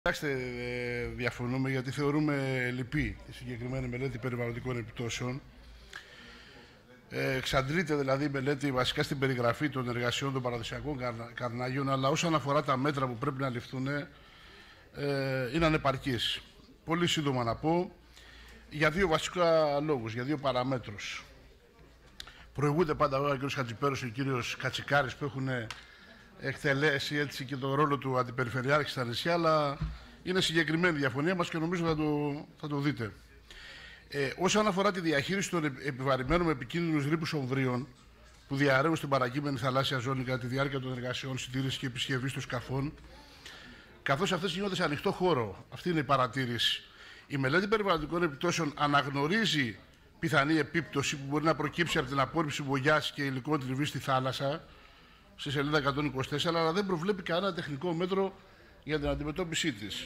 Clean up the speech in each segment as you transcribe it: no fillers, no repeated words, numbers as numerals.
Κοιτάξτε, διαφωνούμε γιατί θεωρούμε λυπή τη συγκεκριμένη μελέτη περιβαλλοντικών επιπτώσεων. Εξαντλείται δηλαδή η μελέτη βασικά στην περιγραφή των εργασιών των παραδοσιακών καρνάγιων, αλλά όσον αφορά τα μέτρα που πρέπει να ληφθούν, είναι ανεπαρκής. Πολύ σύντομα να πω για δύο βασικά λόγους, για δύο παραμέτρους. Προηγούνται πάντα ο κ. Χατζηπέρος και ο κ. Κατσικάρης που έχουν εκτελέσει έτσι και τον ρόλο του αντιπεριφερειάρχη στα νησιά, αλλά είναι συγκεκριμένη διαφωνία μας και νομίζω θα το δείτε. Όσον αφορά τη διαχείριση των επιβαρημένων με επικίνδυνους ρήπους ομβρίων που διαρρέουν στην παρακείμενη θαλάσσια ζώνη κατά τη διάρκεια των εργασιών συντήρησης και επισκευής των σκαφών, καθώς αυτές γίνονται σε ανοιχτό χώρο, αυτή είναι η παρατήρηση. Η μελέτη περιβαλλοντικών επιπτώσεων αναγνωρίζει πιθανή επίπτωση που μπορεί να προκύψει από την απόρριψη βογιάς και υλικών τριβής στη θάλασσα, στη σελίδα 124, αλλά δεν προβλέπει κανένα τεχνικό μέτρο για την αντιμετώπιση της.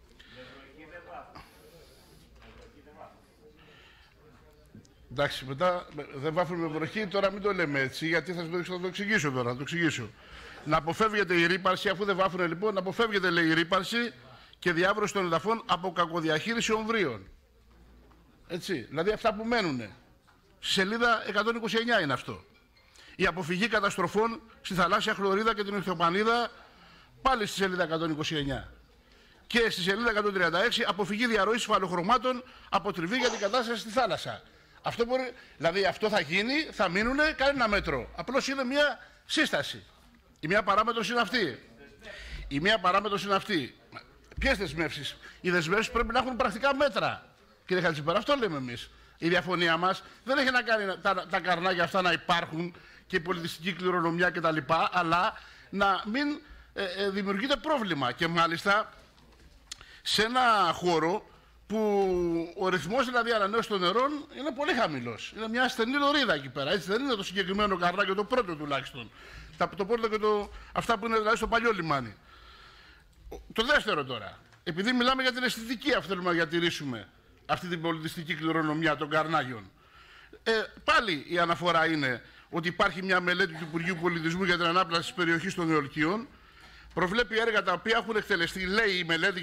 Εντάξει, μετά δεν βάφουμε με βροχή, τώρα μην το λέμε έτσι, γιατί θα το εξηγήσω τώρα, θα το εξηγήσω. Να αποφεύγεται η ρύπαρση, αφού δεν βάφουν λοιπόν, να αποφεύγεται λέει η ρύπαρση και διάβρωση των εδαφών από κακοδιαχείριση ομβρίων. Έτσι, δηλαδή αυτά που μένουν. Στη σελίδα 129 είναι αυτό. Η αποφυγή καταστροφών στη θαλάσσια χλωρίδα και την ηχθιοπανίδα, πάλι στη σελίδα 129. Και στη σελίδα 136, αποφυγή διαρροής υφαλοχρωμάτων από τριβή για την κατάσταση στη θάλασσα. Αυτό μπορεί, δηλαδή αυτό θα γίνει, θα μείνουν, κανένα μέτρο. Απλώς είναι μια σύσταση. Η μία παράμετρος είναι αυτή. Η μία παράμετρος είναι αυτή. Ποιες δεσμεύσεις? Οι δεσμεύσεις πρέπει να έχουν πρακτικά μέτρα. Κύριε Χατζηπέρα, αυτό λέμε εμείς. Η διαφωνία μας δεν έχει να κάνει τα καρνάκια αυτά να υπάρχουν και η πολιτιστική κληρονομιά κτλ. Αλλά να μην δημιουργείται πρόβλημα. Και μάλιστα σε ένα χώρο που ο ρυθμός δηλαδή ανανέωσης των νερών είναι πολύ χαμηλός. Είναι μια στενή λωρίδα εκεί πέρα. Έτσι δεν είναι το συγκεκριμένο καρνάκι, το πρώτο τουλάχιστον. Το πρώτο και αυτά που είναι δηλαδή στο παλιό λιμάνι. Το δεύτερο τώρα. Επειδή μιλάμε για την αισθητική, αυτό θέλουμε να διατηρήσουμε αυτή την πολιτιστική κληρονομιά των καρνάγιων. Πάλι η αναφορά είναι ότι υπάρχει μια μελέτη του Υπουργείου Πολιτισμού για την ανάπλαση της περιοχής των Αιωλκίων. Προβλέπει έργα τα οποία έχουν εκτελεστεί, λέει η μελέτη,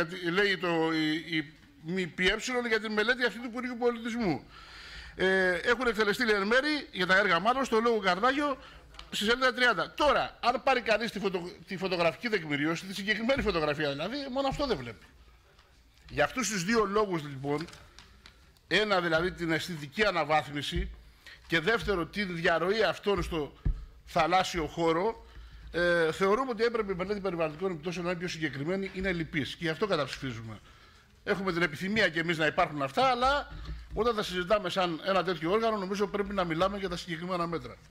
η ΜΠΕ για τη μελέτη αυτή του Υπουργείου Πολιτισμού. Έχουν εκτελεστεί εν μέρη για τα έργα μάλλον στο λόγο Καρνάγιο στη σελίδα 30. Τώρα, αν πάρει κανείς τη φωτογραφική τεκμηρίωση, τη συγκεκριμένη φωτογραφία δηλαδή, μόνο αυτό δεν βλέπει. Για αυτούς τους δύο λόγους λοιπόν, ένα δηλαδή την αισθητική αναβάθμιση και δεύτερο την διαρροή αυτών στο θαλάσσιο χώρο, θεωρούμε ότι έπρεπε η μελέτη περιβαλλοντικών επιπτώσεων να είναι πιο συγκεκριμένη, είναι λυπής και γι' αυτό καταψηφίζουμε. Έχουμε την επιθυμία και εμείς να υπάρχουν αυτά, αλλά όταν τα συζητάμε σαν ένα τέτοιο όργανο, νομίζω πρέπει να μιλάμε για τα συγκεκριμένα μέτρα.